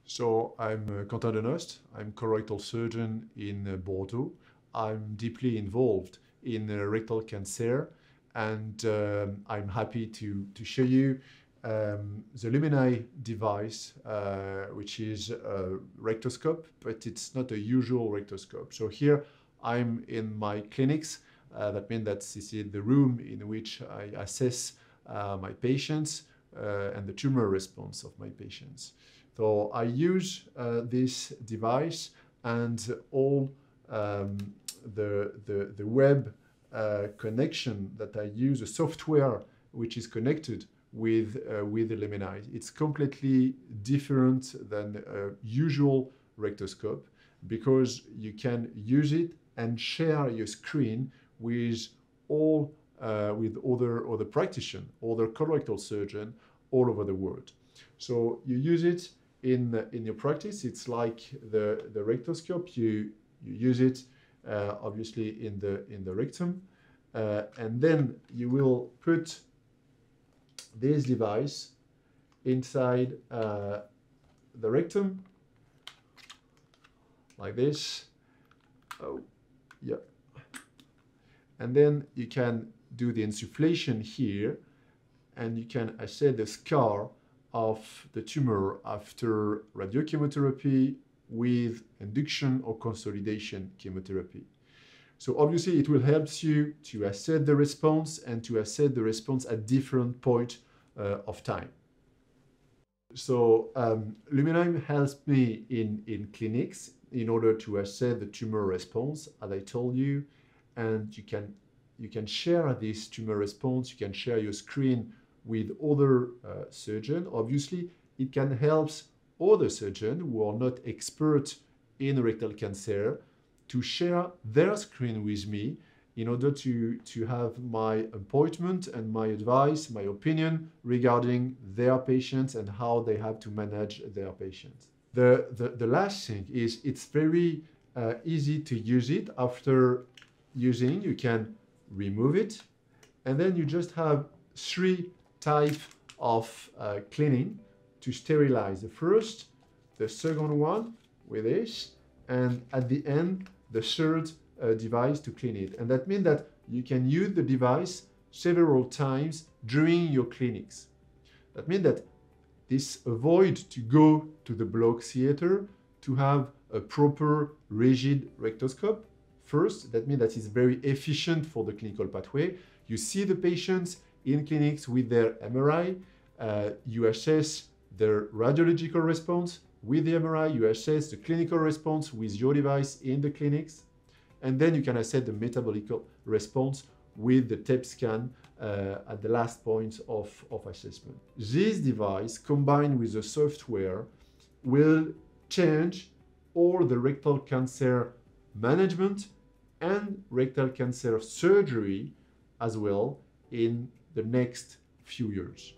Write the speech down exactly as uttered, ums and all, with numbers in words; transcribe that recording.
So I'm uh, Quentin Denost. I'm colorectal surgeon in uh, Bordeaux. I'm deeply involved in uh, rectal cancer, and um, I'm happy to, to show you um, the LumenEye device, uh, which is a rectoscope, but it's not a usual rectoscope. So here I'm in my clinics. Uh, that means that this is the room in which I assess uh, my patients uh, and the tumor response of my patients. So I use uh, this device and all um, the, the, the web uh, connection that I use, the software which is connected with, uh, with the LumenEye. It's completely different than a usual rectoscope because you can use it and share your screen with all uh, with other, other practitioners, other colorectal surgeons all over the world. So you use it in, in your practice. It's like the, the rectoscope. You, you use it uh, obviously in the, in the rectum. Uh, and then you will put this device inside uh, the rectum, like this. Oh, yeah. And then you can do the insufflation here, and you can assess the scar of the tumor after radiochemotherapy with induction or consolidation chemotherapy. So obviously it will help you to assess the response and to assess the response at different points uh, of time. So um, LumenEye helps me in, in clinics in order to assess the tumor response, as I told you, and you can, you can share this tumor response, you can share your screen with other uh, surgeons. Obviously, it can help other surgeons who are not experts in rectal cancer to share their screen with me in order to, to have my appointment and my advice, my opinion regarding their patients and how they have to manage their patients. The, the, the last thing is it's very uh, easy to use it. After using, you can remove it, and then you just have three type of uh, cleaning to sterilize. The first, the second one with this, and at the end, the third uh, device to clean it. And that means that you can use the device several times during your clinics. That means that this avoid to go to the block theater to have a proper rigid rectoscope. First, that means that it's very efficient for the clinical pathway. You see the patients in clinics with their M R I, uh, you assess their radiological response with the M R I, you assess the clinical response with your device in the clinics, and then you can assess the metabolic response with the tape scan uh, at the last point of, of assessment. This device, combined with the software, will change all the rectal cancer management and rectal cancer surgery as well in the next few years.